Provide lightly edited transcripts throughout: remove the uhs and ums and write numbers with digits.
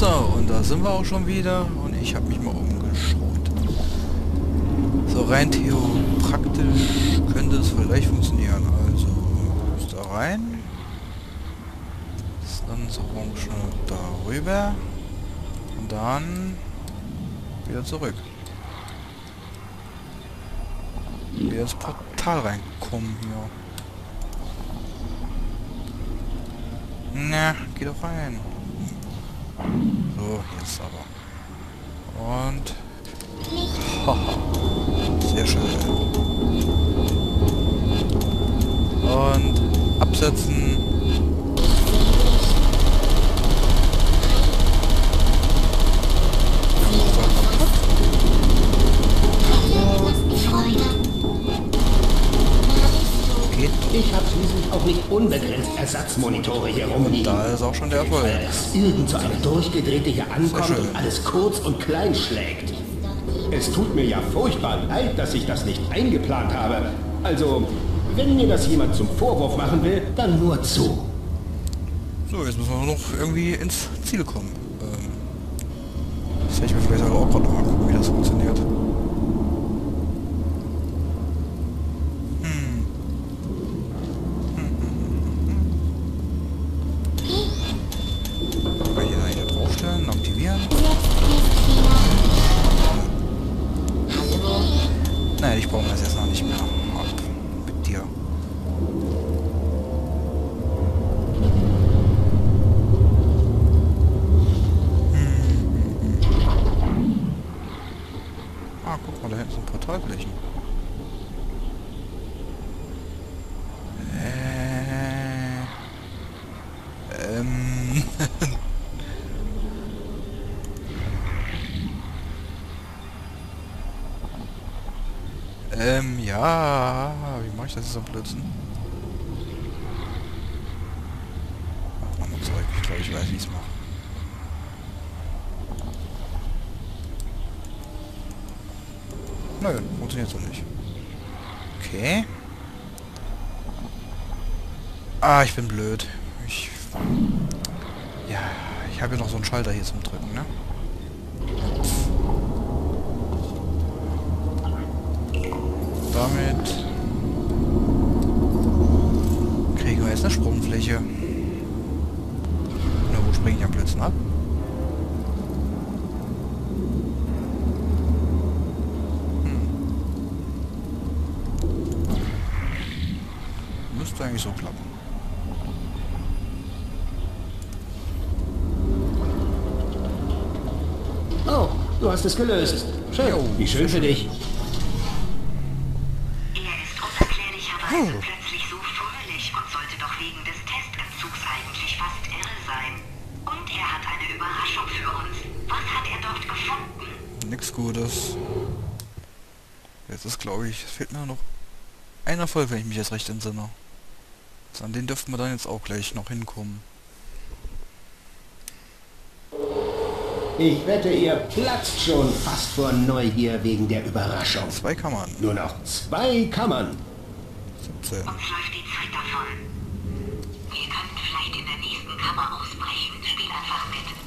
So, und da sind wir auch schon wieder und ich habe mich mal umgeschaut. So, rein praktisch könnte es vielleicht funktionieren. Also, ist da rein. Ist dann so orange darüber. Und dann wieder zurück. Wieder ins Portal reinkommen, ja. Na, geh doch rein. So, jetzt aber. Und... Haha. Sehr schön. Und... absetzen. Ich habe schließlich auch nicht unbegrenzt Ersatzmonitore hier rumliegen. Da ist auch schon der Erfolg. Dass irgend so eine durchgedrehte hier ankommt und alles kurz und klein schlägt. Es tut mir ja furchtbar leid, dass ich das nicht eingeplant habe. Also, wenn mir das jemand zum Vorwurf machen will, dann nur zu. So, jetzt müssen wir noch irgendwie ins Ziel kommen. Das hätte ich mir vielleicht auch gerade mal gucken, wie das funktioniert. Aktivieren. Nein, ich brauche das jetzt noch nicht mehr. Ab mit dir. Ah, guck mal, da hinten sind Portalflächen. Ja, wie mache ich das jetzt am Blödsinn? Ach, nochmal zurück. Ich glaube, ich weiß, wie ich es mache. Nö, funktioniert so nicht. Okay. Ah, ich bin blöd. Ja, ich habe ja noch so einen Schalter hier zum Drücken, ne? Damit kriegen wir jetzt eine Sprungfläche. Na, wo springe ich am Blödsinn ab? Müsste eigentlich so klappen. Oh, du hast es gelöst. Schön. Wie schön für dich. Plötzlich so fröhlich und sollte doch wegen des Testentzugs eigentlich fast irre sein. Und er hat eine Überraschung für uns. Was hat er dort gefunden? Nix Gutes. Jetzt ist, glaube ich, es fehlt mir noch ein Erfolg, wenn ich mich jetzt recht entsinne. Also an den dürften wir dann jetzt auch gleich noch hinkommen. Ich wette, ihr platzt schon fast vor Neugier wegen der Überraschung. 2 Kammern. Nur noch 2 Kammern. 17. Uns läuft die Zeit davon. Wir könnten vielleicht in der nächsten Kammer ausbrechen. Spiel einfach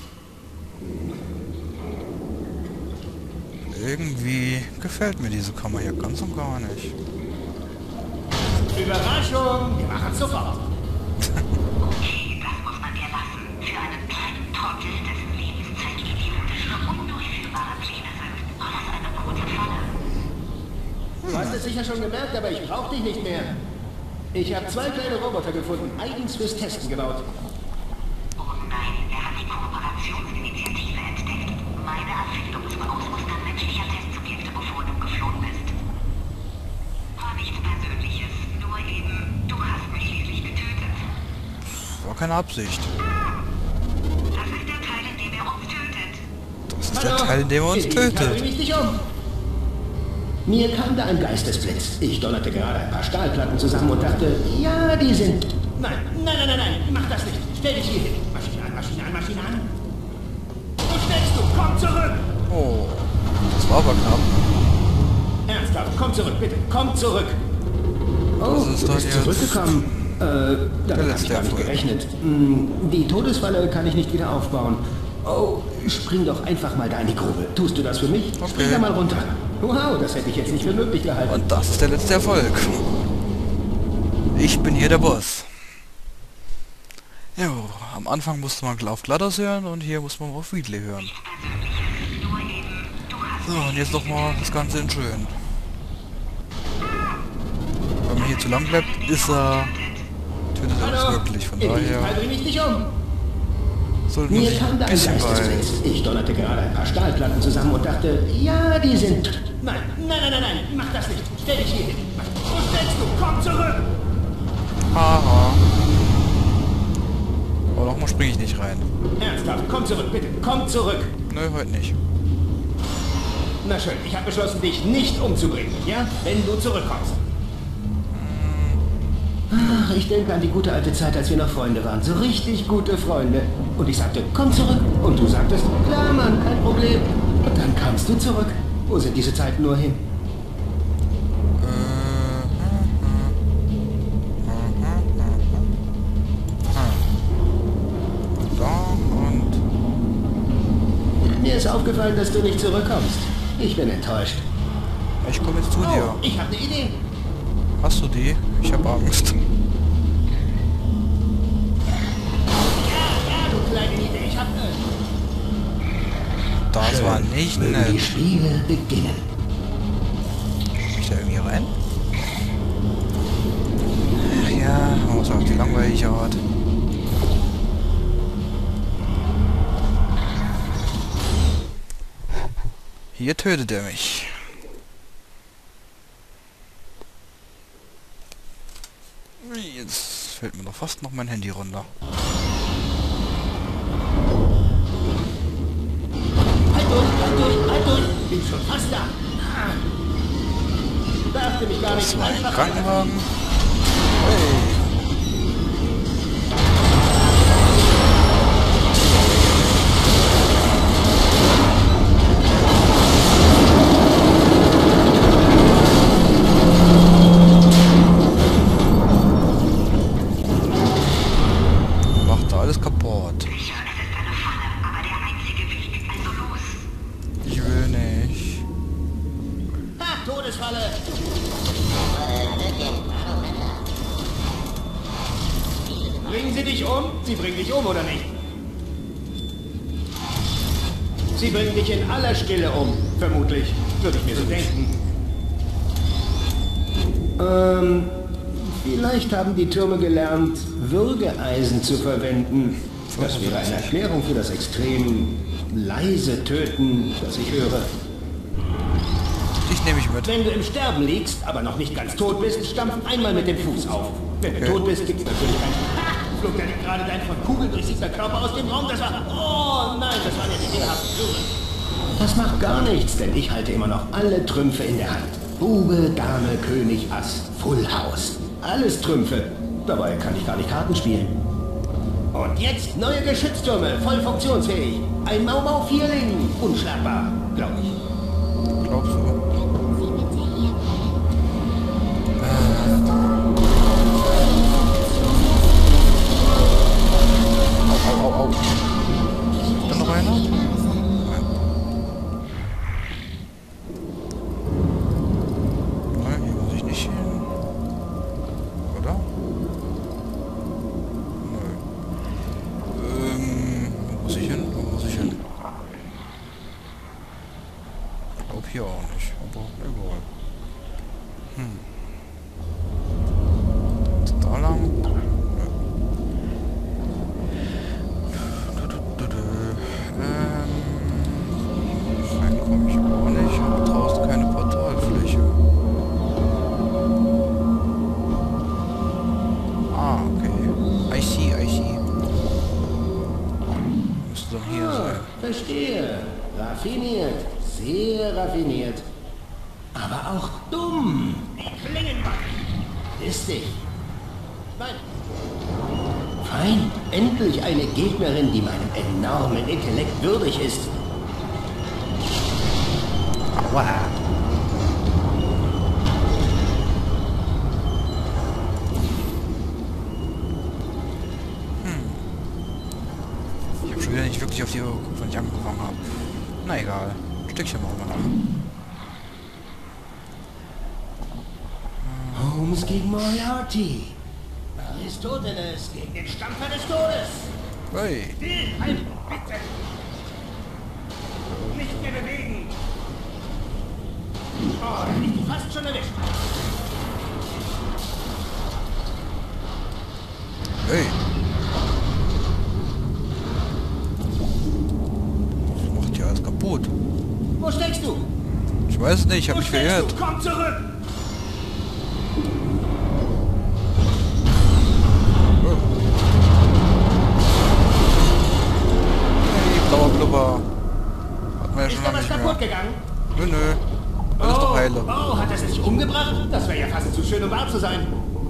mit. Irgendwie gefällt mir diese Kammer hier ganz und gar nicht. Überraschung! Wir machen sofort. Okay, das muss man dir lassen. Für einen kleinen Trottel, dessen Lebenszeit idiotische, undurchführbare Pläne sind, war das eine kurze Falle. Du hast es sicher schon gemerkt, aber ich brauche dich nicht mehr. Ich habe 2 kleine Roboter gefunden, eigens fürs Testen gebaut. Oh nein, er hat die Kooperationsinitiative entdeckt. Meine Erfindung zum Ausmustern menschlicher Testsubjekte, bevor du geflohen bist. War nichts Persönliches, nur eben, du hast mich schließlich getötet. War keine Absicht. Das ist der Teil, in dem er uns tötet. Das ist der Teil, in dem er uns Ich bring tötet. mich nicht um. Mir kam da ein Geistesblitz. Ich donnerte gerade ein paar Stahlplatten zusammen und dachte, ja, die sind... Nein, nein, nein, nein, nein, mach das nicht. Stell dich hier hin. Maschine an, Maschine an, Maschine an. Wo steckst du? Komm zurück! Oh, das war aber knapp. Ernsthaft, komm zurück, bitte. Komm zurück. Oh, Was ist du das bist jetzt? zurückgekommen. Damit habe ich gar nicht gerechnet. Die Todesfalle kann ich nicht wieder aufbauen. Oh, spring doch einfach mal da in die Grube. Tust du das für mich? Okay. Spring da mal runter. Wow, das hätte ich jetzt nicht für möglich gehalten. Und das ist der letzte Erfolg. Ich bin hier der Boss. Jo, am Anfang musste man auf GLaDOS hören und hier muss man auf Wheatley hören. So, und jetzt nochmal das Ganze in schön. Wenn man hier zu lang bleibt, tötet er uns wirklich. Von in daher Wirklichkeit bring ich dich um. sollte man Mir sich kam da ein ein bisschen bei... Geistesblitz. Ich donnerte gerade ein paar Stahlplatten zusammen und dachte, ja, die sind... Nein, nein, nein, nein, nein, mach das nicht. Stell dich hier hin. Wo stellst du? Komm zurück! Haha. Aber nochmal springe ich nicht rein. Ernsthaft, komm zurück, bitte. Komm zurück. Nö, heute nicht. Na schön, ich habe beschlossen, dich nicht umzubringen, ja? Wenn du zurückkommst. Ach, ich denke an die gute alte Zeit, als wir noch Freunde waren. So richtig gute Freunde. Und ich sagte, komm zurück. Und du sagtest, klar, Mann, kein Problem. Und dann kamst du zurück. Wo sind diese Zeiten nur hin? Da und... Mir ist aufgefallen, dass du nicht zurückkommst. Ich bin enttäuscht. Ich komme jetzt zu dir. Oh, ich habe eine Idee. Hast du die? Ich habe Angst. Ja, du kleine Idee, ich habe... Das war nicht Mögen die nett. Spiele beginnen. Komm ich da irgendwie rein? Ach ja, man muss auf die langweilige Art. Hier tötet er mich. Jetzt fällt mir doch fast noch mein Handy runter. Halt durch. Bin schon fast da. Beachte mich gar nicht. Das war ein Einfach Krankenwagen. Hey. Macht da alles kaputt. Sicher, es ist eine Falle, aber der einzige Weg. Also los. Ich will nicht. Ha, Todesfalle. Bringen Sie dich um? Sie bringen dich um, oder nicht? Sie bringen dich in aller Stille um. Vermutlich. Würde ich mir so denken. Vielleicht haben die Türme gelernt, Würgeeisen zu verwenden. Das wäre eine Erklärung für das extrem leise Töten, das ich höre. Dich nehme ich mit. Wenn du im Sterben liegst, aber noch nicht ganz tot bist, stampf einmal mit dem Fuß auf. Wenn du tot bist, gibt's natürlich keinen... Ha! Flog da nicht gerade dein von Kugeln durchsichter Körper aus dem Raum? Das war... Oh nein, das war eine ekelhafte Blume. Das macht gar nichts, denn ich halte immer noch alle Trümpfe in der Hand. Bube, Dame, König, Ass, Full House. Alles Trümpfe. Dabei kann ich gar nicht Karten spielen. Und jetzt neue Geschütztürme, voll funktionsfähig. Ein Mau-Mau-Vierling, unschlagbar, glaube ich. Glaubst du? Au. Ist da noch einer? Nein. Nein, hier muss ich nicht hin. Oder? Nein. Wo muss ich hin? Wo muss ich hin? Ich glaube hier auch nicht, aber egal. Da lang? Rein komme ich auch nicht. Und draußen keine Portalfläche. Ah, okay. I see. Müsste dann hier sein. Verstehe. Raffiniert. Sehr raffiniert. Aber auch dumm. Klingenbach. Listig. Nein. Fein. Endlich eine Gegnerin, die meinem enormen Intellekt würdig ist. Aua. Ich habe schon schon wieder nicht wirklich auf die Uhr geguckt, wenn ich angefangen habe. Na egal. Ein Stückchen machen wir noch. Holmes gegen Moriarty. Aristoteles gegen den Stampfer des Todes. Hey. Still, halt, bitte. Nicht mehr bewegen. Oh, hätte ich die fast schon erwischt. Hey. Das macht ja alles kaputt. Wo steckst du? Ich weiß es nicht, ich habe mich verirrt. Du? Komm zurück! Oh. Hey, blauer Blubber. Hatten wir ja Ist schon da lange was nicht kaputt mehr. gegangen? Nö, nö. Alles doch heile. Oh, hat er sich umgebracht? Das wäre ja fast zu schön, um wahr zu sein.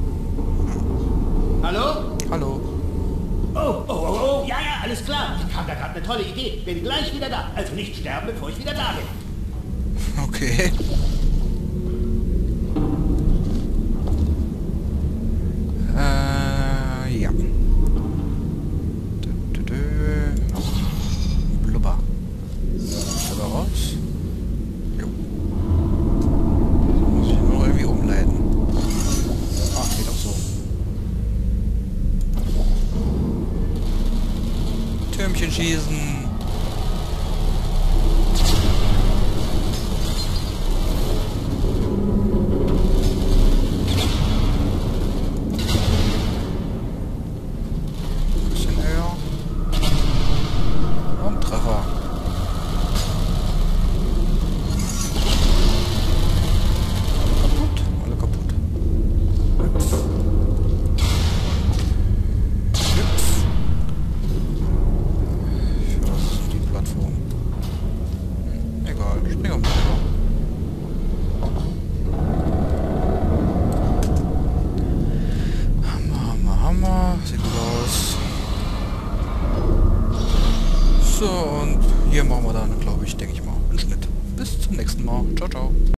Hallo? Hallo. Oh, ja, alles klar. Ich kam da gerade eine tolle Idee. Bin gleich wieder da. Also nicht sterben, bevor ich wieder da bin. Okay. Ja. Blubber. Blubber raus. Jo. Muss ich noch irgendwie umleiten. Ah, geht auch so. Türmchen schießen. Bisschen höher. Und Treffer. Kaputt. Alle kaputt. Hüpf. Hüpf. Für was ist die Plattform? Egal, spring um drüber. Hammer. Sieht gut aus. So, und hier machen wir dann, glaube ich, denke ich mal, einen Schnitt. Bis zum nächsten Mal. Ciao, ciao.